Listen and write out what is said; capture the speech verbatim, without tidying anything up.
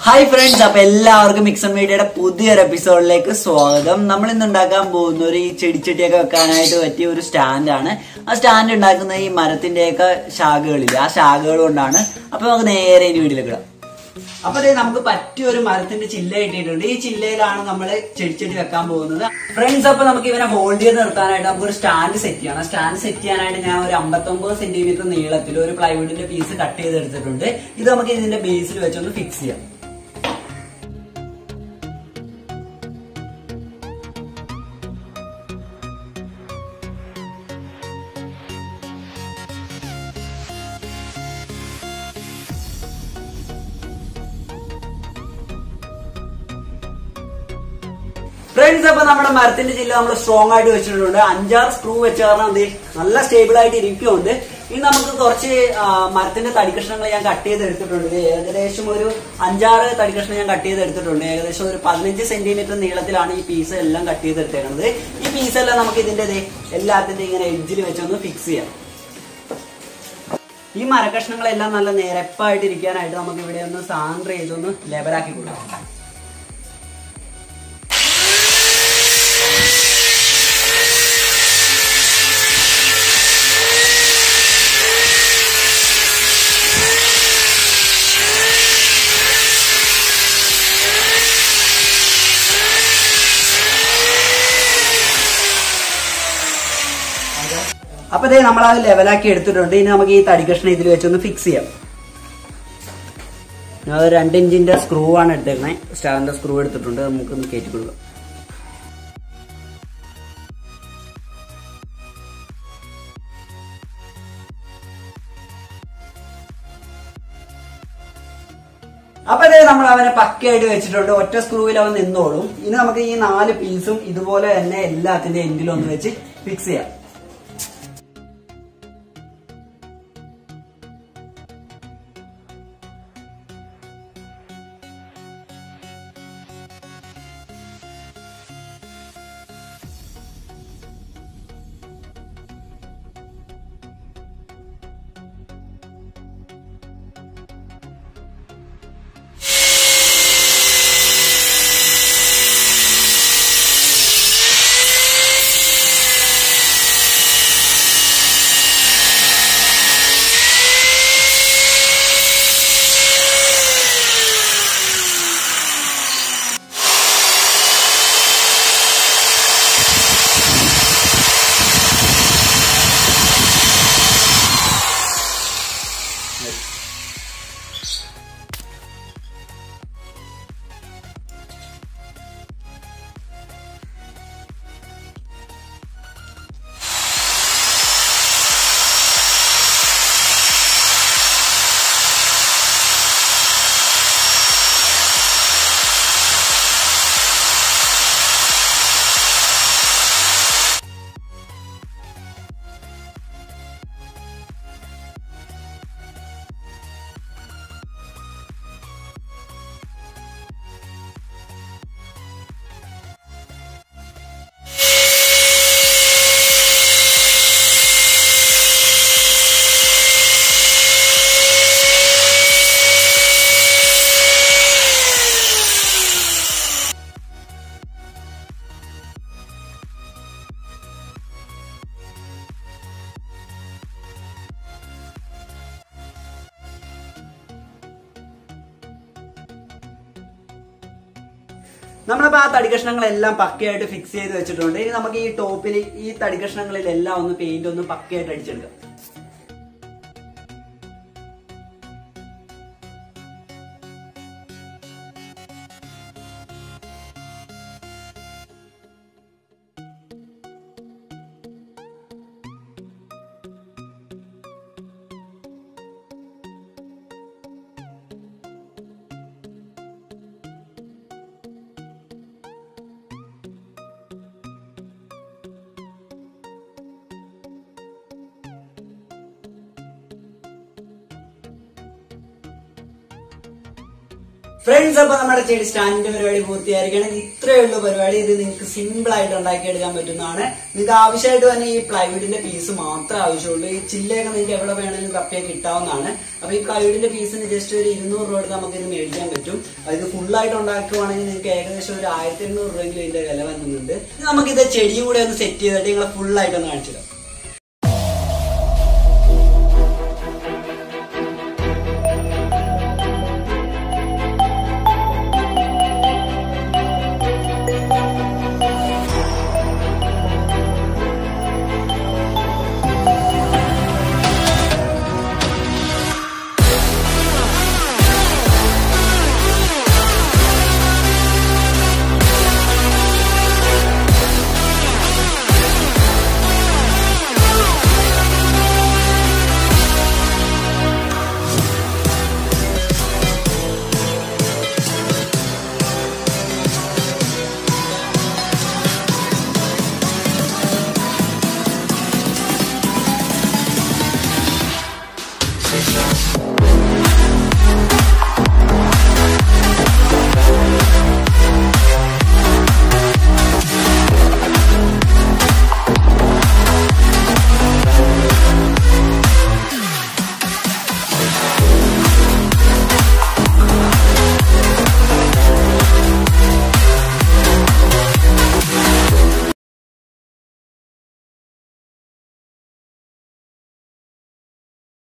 Hi friends, up എല്ലാവർക്കും മിക്സൺ മീഡിയയുടെ പുതിയൊരു എപ്പിസോഡിലേക്ക് സ്വാഗതം. നമ്മൾ ഇന്ന് ഉണ്ടാക്കാൻ പോകുന്ന ഒരു ചെടിച്ചട്ടിയൊക്കെ വെക്കാനായിട്ട് പറ്റിയ ഒരു സ്റ്റാൻഡ് ആണ്. ആ സ്റ്റാൻഡ് ഉണ്ടാക്കുന്ന ഈ മരത്തിന്റെയൊക്കെ ശാഖകളില്ല, ആ ശാഖകൾ കൊണ്ടാണ്. അപ്പൊ നമുക്ക് നേരെ ഈ വീട്ടിലേക്ക് ഇടാം. അപ്പൊ നമുക്ക് പറ്റിയ ഒരു മരത്തിന്റെ ചില്ല കിട്ടിയിട്ടുണ്ട്. ഈ ചില്ലയിലാണ് നമ്മൾ ചെടിച്ചട്ടി വെക്കാൻ പോകുന്നത്. ഫ്രണ്ട്സ്, അപ്പൊ നമുക്ക് ഇവനെ ഹോൾഡ് ചെയ്ത് നിർത്താനായിട്ട് നമുക്ക് ഒരു സ്റ്റാൻഡ് സെറ്റ് ചെയ്യണം. സ്റ്റാൻഡ് സെറ്റ് ചെയ്യാനായിട്ട് ഞാൻ ഒരു അമ്പത്തൊമ്പത് സെന്റിമീറ്റർ നീളത്തിൽ ഒരു പ്ലൈവുഡിന്റെ പീസ് കട്ട് ചെയ്തെടുത്തിട്ടുണ്ട്. ഇത് നമുക്ക് ഇതിന്റെ ബേസിൽ വെച്ചൊന്ന് ഫിക്സ് ചെയ്യാം. ഫ്രണ്ട്സ്, അപ്പൊ നമ്മുടെ മരത്തിന്റെ ചില്ല നമ്മൾ സ്ട്രോങ് ആയിട്ട് വെച്ചിട്ടുണ്ട്. അഞ്ചാറ് സ്ക്രൂ വെച്ച കാരണം എന്ത് നല്ല സ്റ്റേബിൾ ആയിട്ട് ഇരിക്കുന്നുണ്ട്. ഇനി നമുക്ക് കുറച്ച് മരത്തിന്റെ തടി കഷ്ണങ്ങൾ ഞാൻ കട്ട് ചെയ്ത് എടുത്തിട്ടുണ്ട്. ഏകദേശം ഒരു അഞ്ചാറ് തടി കഷ്ണം ഞാൻ കട്ട് ചെയ്ത് എടുത്തിട്ടുണ്ട്. ഏകദേശം ഒരു പതിനഞ്ച് സെന്റിമീറ്റർ നീളത്തിലാണ് ഈ പീസ് എല്ലാം കട്ട് ചെയ്ത് എടുത്തേക്കുന്നത്. ഈ പീസ് എല്ലാം നമുക്ക് ഇതിന്റെ എല്ലാത്തിന്റെ ഇങ്ങനെ എഡ്ജിൽ വെച്ചൊന്ന് ഫിക്സ് ചെയ്യാം. ഈ മരകഷ്ണങ്ങളെല്ലാം നല്ല നിരപ്പായിട്ട് ഇരിക്കാനായിട്ട് നമുക്ക് ഇവിടെ ഒന്ന് സാൻഡർ ചെയ്തൊന്ന് ലെവലാക്കി കൊടുക്കാം. അപ്പൊ ഇതേ നമ്മൾ അത് ലെവലാക്കി എടുത്തിട്ടുണ്ട്. ഇനി നമുക്ക് ഈ തടി കഷ്ണം ഇതിൽ വെച്ചൊന്ന് ഫിക്സ് ചെയ്യാം. ഞാൻ ഒരു രണ്ട് ഇഞ്ചിന്റെ സ്ക്രൂ ആണ് എടുത്തേക്കണേ. സ്റ്റാറിന്റെ സ്ക്രൂ എടുത്തിട്ടുണ്ട്. നമുക്കൊന്ന് കയറ്റി കൊടുക്കാം. അപ്പൊ ഇതേ നമ്മൾ അവനെ പക്കയായിട്ട് വെച്ചിട്ടുണ്ട്. ഒറ്റ സ്ക്രൂവിൽ അവൻ നിന്നോളും. ഇനി നമുക്ക് ഈ നാല് പീസും ഇതുപോലെ തന്നെ എല്ലാത്തിന്റെ എൻഡിലും ഒന്ന് വെച്ച് ഫിക്സ് ചെയ്യാം. നമ്മളിപ്പോ ആ തടി കഷ്ണങ്ങളെല്ലാം പക്കയായിട്ട് ഫിക്സ് ചെയ്ത് വെച്ചിട്ടുണ്ട്. ഇനി നമുക്ക് ഈ ടോപ്പിൽ ഈ തടി കഷ്ണങ്ങളിലെല്ലാം ഒന്ന് പെയിന്റ് ഒന്ന് പക്കയായിട്ട് അടിച്ചെടുക്കാം. ഫ്രണ്ട്സ്, അപ്പൊ നമ്മുടെ ചെടി സ്റ്റാൻഡിന്റെ പരിപാടി പൂർത്തിയായിരിക്കണം. ഇത്രയേ ഉള്ളൂ പരിപാടി. ഇത് നിങ്ങൾക്ക് സിമ്പിൾ ആയിട്ട് ഉണ്ടാക്കിയെടുക്കാൻ പറ്റുന്നതാണ്. നിങ്ങൾക്ക് ആവശ്യമായിട്ട് തന്നെ ഈ പ്ലൈവുഡിന്റെ പീസ് മാത്രമേ ആവശ്യമുള്ളൂ. ഈ ചില്ലയൊക്കെ നിങ്ങൾക്ക് എവിടെ വേണമെങ്കിലും തപ്പിയാൽ കിട്ടാവുന്നതാണ്. അപ്പൊ ഈ പ്ലൈവുഡിന്റെ പീസിന് ജസ്റ്റ് ഒരു ഇരുന്നൂറ് രൂപ എടുത്ത് നമുക്ക് ഇത് മേടിക്കാൻ പറ്റും. അത് ഫുള്ളായിട്ട് ഉണ്ടാക്കുവാണെങ്കിൽ നിങ്ങൾക്ക് ഏകദേശം ഒരു ആയിരത്തി എണ്ണൂറ് രൂപയെങ്കിലും ഇതിന്റെ വില വന്നിട്ടുണ്ട്. നമുക്കിത് ചെടിയും കൂടെ ഒന്ന് സെറ്റ് ചെയ്തിട്ട് നിങ്ങളെ ഫുള്ളായിട്ട് ഒന്ന് കാണിച്ചു തരാം.